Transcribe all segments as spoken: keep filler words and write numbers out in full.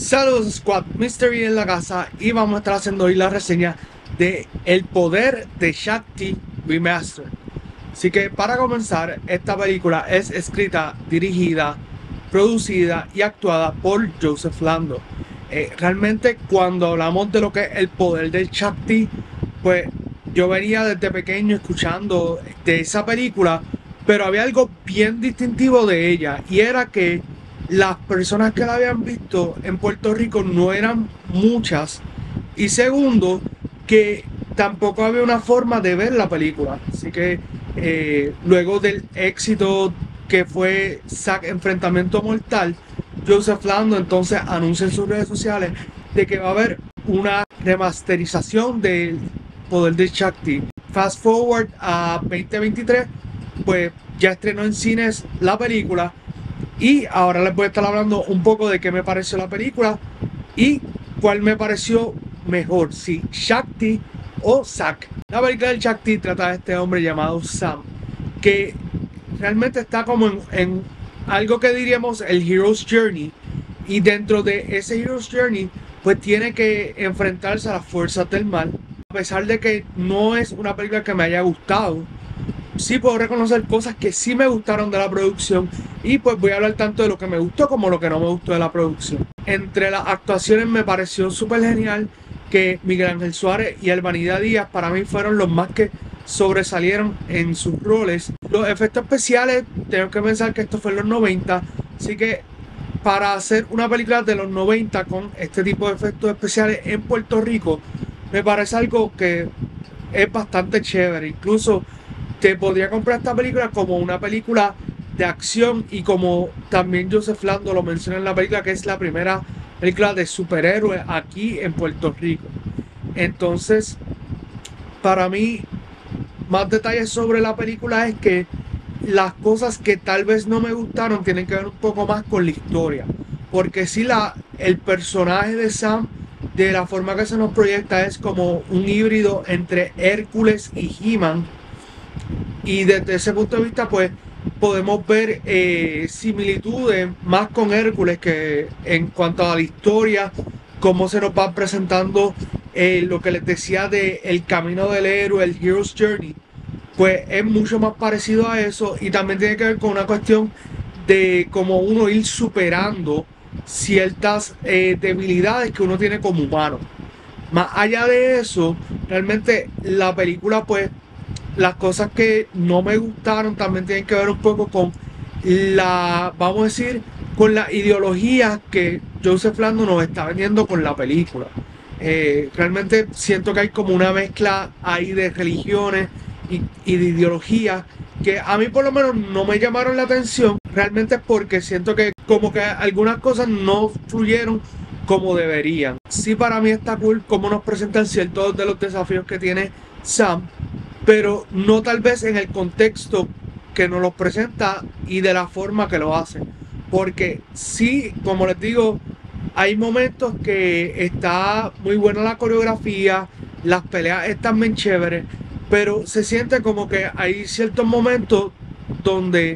Saludos Squad, Mystery en la casa y vamos a estar haciendo hoy la reseña de El Poder de Shakti Remastered. Así que para comenzar, esta película es escrita, dirigida, producida y actuada por Joseph Lando. Eh, realmente cuando hablamos de lo que es el poder del Shakti, pues yo venía desde pequeño escuchando de esa película, pero había algo bien distintivo de ella y era que las personas que la habían visto en Puerto Rico no eran muchas, y segundo, que tampoco había una forma de ver la película. Así que eh, luego del éxito que fue Zack Enfrentamiento Mortal, Joseph Lando entonces anuncia en sus redes sociales de que va a haber una remasterización del Poder de Shakti. Fast forward a veinte veintitrés, pues ya estrenó en cines la película. Y ahora les voy a estar hablando un poco de qué me pareció la película y cuál me pareció mejor, si Shakti o Zack. La película del Shakti trata de este hombre llamado Sam, que realmente está como en, en algo que diríamos el Hero's Journey. Y dentro de ese Hero's Journey, pues tiene que enfrentarse a las fuerzas del mal. A pesar de que no es una película que me haya gustado, sí puedo reconocer cosas que sí me gustaron de la producción, y pues voy a hablar tanto de lo que me gustó como lo que no me gustó de la producción. Entre las actuaciones me pareció súper genial que Miguel Ángel Suárez y Alvanida Díaz para mí fueron los más que sobresalieron en sus roles. Los efectos especiales, tengo que pensar que esto fue en los noventa, así que para hacer una película de los noventa con este tipo de efectos especiales en Puerto Rico, me parece algo que es bastante chévere. Incluso te podría comprar esta película como una película de acción, y como también Joseph Lando lo menciona en la película, que es la primera película de superhéroes aquí en Puerto Rico. Entonces, para mí, más detalles sobre la película es que las cosas que tal vez no me gustaron tienen que ver un poco más con la historia, porque si la, el personaje de Sam, de la forma que se nos proyecta, es como un híbrido entre Hércules y He-Man. Y desde ese punto de vista, pues podemos ver eh, similitudes más con Hércules, que en cuanto a la historia, cómo se nos va presentando eh, lo que les decía de el camino del héroe, el Hero's Journey, pues es mucho más parecido a eso. Y también tiene que ver con una cuestión de cómo uno ir superando ciertas eh, debilidades que uno tiene como humano. Más allá de eso, realmente la película, pues las cosas que no me gustaron también tienen que ver un poco con la, vamos a decir, con la ideología que Joseph Lando nos está vendiendo con la película. Eh, realmente siento que hay como una mezcla ahí de religiones y, y de ideologías que a mí por lo menos no me llamaron la atención. Realmente es porque siento que como que algunas cosas no fluyeron como deberían. Sí, para mí está cool cómo nos presentan ciertos de los desafíos que tiene Sam, pero no tal vez en el contexto que nos lo presenta y de la forma que lo hace. Porque sí, como les digo, hay momentos que está muy buena la coreografía, las peleas están bien chéveres, pero se siente como que hay ciertos momentos donde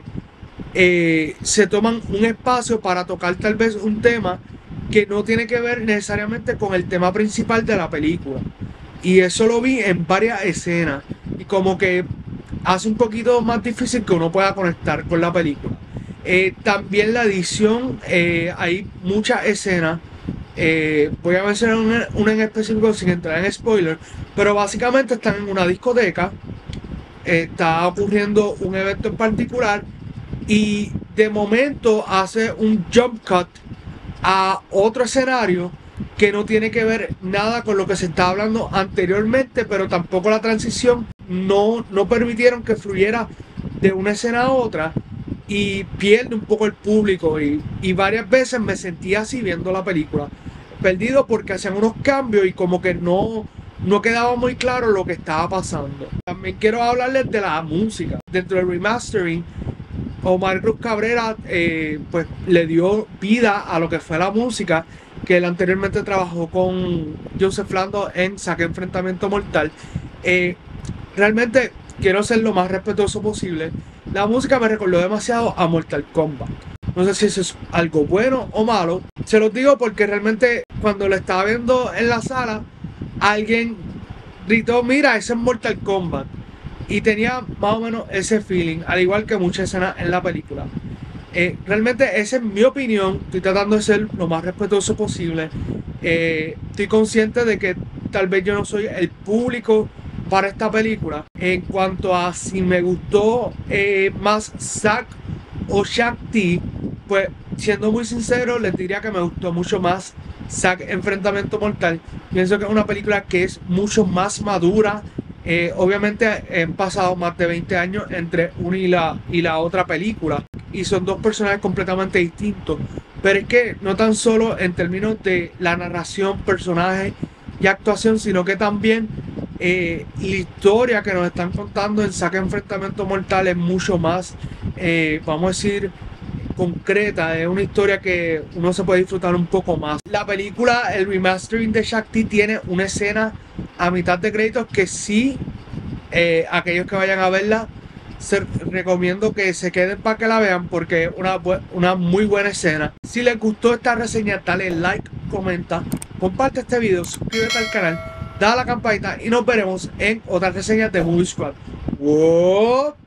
eh, se toman un espacio para tocar tal vez un tema que no tiene que ver necesariamente con el tema principal de la película. Y eso lo vi en varias escenas, y como que hace un poquito más difícil que uno pueda conectar con la película. Eh, también la edición, eh, hay muchas escenas, eh, voy a mencionar una, una en específico sin entrar en spoiler, pero básicamente están en una discoteca, eh, está ocurriendo un evento en particular, y de momento hace un jump cut a otro escenario que no tiene que ver nada con lo que se estaba hablando anteriormente, pero tampoco la transición no, no permitieron que fluyera de una escena a otra, y pierde un poco el público. Y, y varias veces me sentía así viendo la película, perdido, porque hacían unos cambios y como que no, no quedaba muy claro lo que estaba pasando. También quiero hablarles de la música. Dentro del remastering, Omar Cruz Cabrera eh, pues le dio vida a lo que fue la música, que él anteriormente trabajó con Joseph Lando en Zack Enfrentamiento Mortal. Eh, realmente quiero ser lo más respetuoso posible. La música me recordó demasiado a Mortal Kombat. No sé si eso es algo bueno o malo, Se los digo porque realmente cuando lo estaba viendo en la sala, alguien gritó, mira, ese es Mortal Kombat. Y tenía más o menos ese feeling, al igual que muchas escenas en la película. Eh, realmente esa es mi opinión, estoy tratando de ser lo más respetuoso posible. Eh, estoy consciente de que tal vez yo no soy el público para esta película. En cuanto a si me gustó eh, más Zack o Shakti, pues siendo muy sincero les diría que me gustó mucho más Zack Enfrentamiento Mortal. Pienso que es una película que es mucho más madura. Eh, obviamente han pasado más de veinte años entre una y la, y la otra película y son dos personajes completamente distintos, pero es que no tan solo en términos de la narración, personaje y actuación, sino que también eh, la historia que nos están contando en Zack Enfrentamiento Mortal es mucho más, eh, vamos a decir, concreta, es una historia que uno se puede disfrutar un poco más. La película, el remastering de Shakti, tiene una escena a mitad de créditos que sí, eh, aquellos que vayan a verla, se recomiendo que se queden para que la vean porque es una, una muy buena escena. Si les gustó esta reseña, dale like, comenta, comparte este video, suscríbete al canal, dale a la campanita y nos veremos en otras reseñas de Movie Squad. ¡Wow!